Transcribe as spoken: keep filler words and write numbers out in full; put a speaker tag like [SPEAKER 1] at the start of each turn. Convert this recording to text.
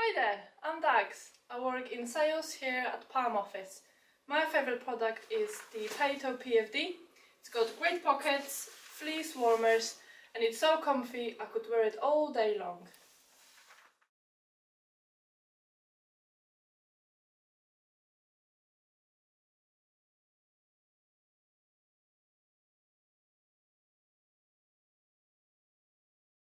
[SPEAKER 1] Hi there, I'm Dags. I work in sales here at Palm Office. My favourite product is the Payto P F D. It's got great pockets, fleece warmers, and it's so comfy I could wear it all day long.